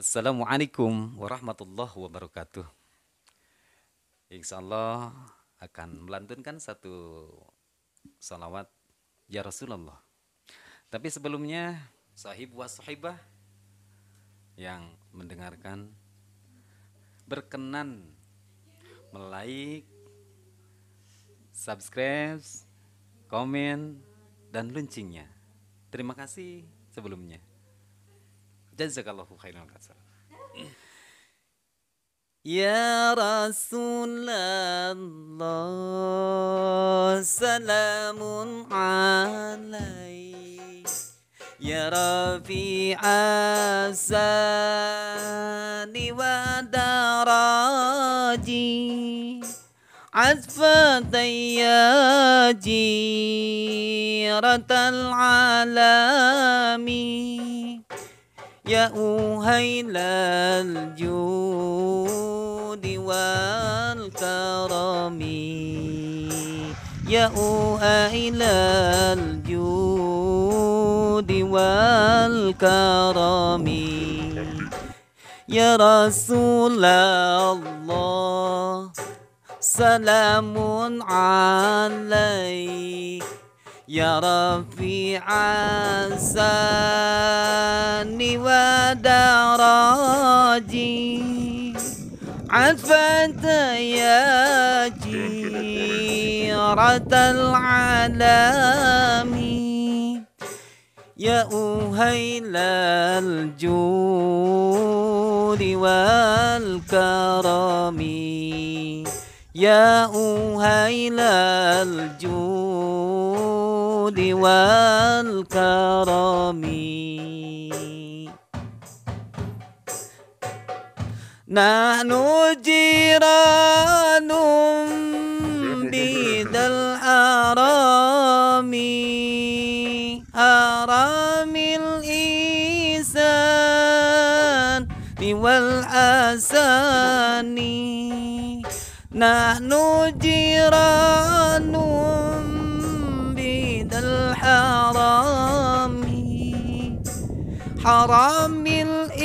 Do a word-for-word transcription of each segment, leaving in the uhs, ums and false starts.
Assalamualaikum warahmatullahi wabarakatuh. Insya Allah akan melantunkan satu salawat ya Rasulullah. Tapi sebelumnya, sahib wa sahibah yang mendengarkan berkenan melike, subscribe, komen, dan loncengnya. Terima kasih sebelumnya. Jazakallahu khairan kasar. Ya Rasulullah, salamun alaik. Ya Rafi'a sani wa daraji. Azfatan ya jiratal alami. Ya uhailal judi wal karami. Ya uhailal judi wal karami. Ya Rasulullah, salamun alaik. Ya Rafi'a sani wa daraji. Afata ya jiratal alami. Ya uhailal judi wal karami. Ya uhailal judi wal karami. Nahnu jiranum bidal harami. Haramil isan wal asani. Nahnu jiranum bidal harami. Haramil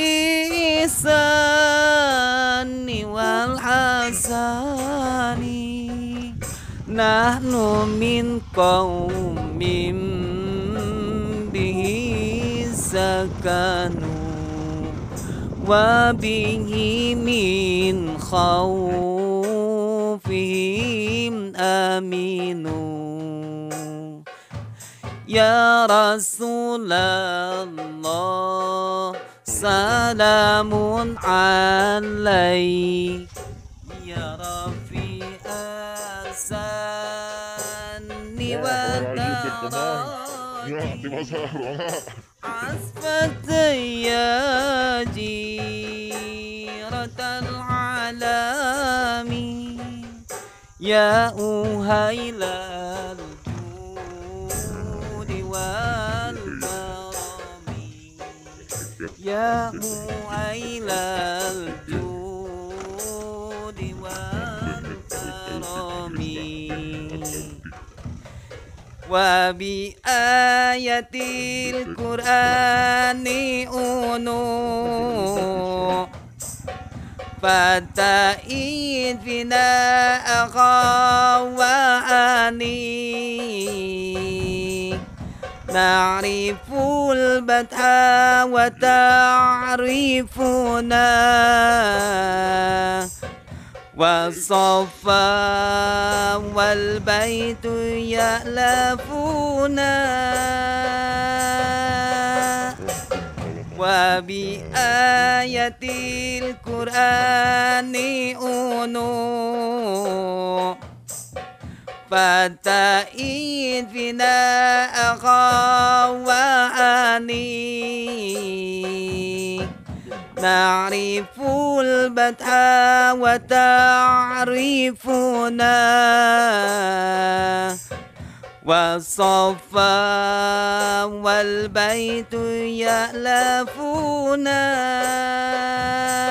ihsani wal hasani. Nahnu min qawmin bihi sakanu. Wa bihi min khawfihim aminu. Ya Rasulullah, salamun alaik. Ya Rafi'a sani wa daraji. Asfata ya jiratal alami. Ya uhailal judi wal karami. Ya uhailal judi wal karami. Wa bi ayatil Qur'ani unu. Fata'id fina akhawani. Na'riful batha wa ta'rifuna. Wasafa wal baitu ya'lafuna. Wa bi ayatil Qur'ani unu. Fata'id fina akhawani. Na'riful batha wa ta'rifuna. Wasafa wal baitu ya'lafuna.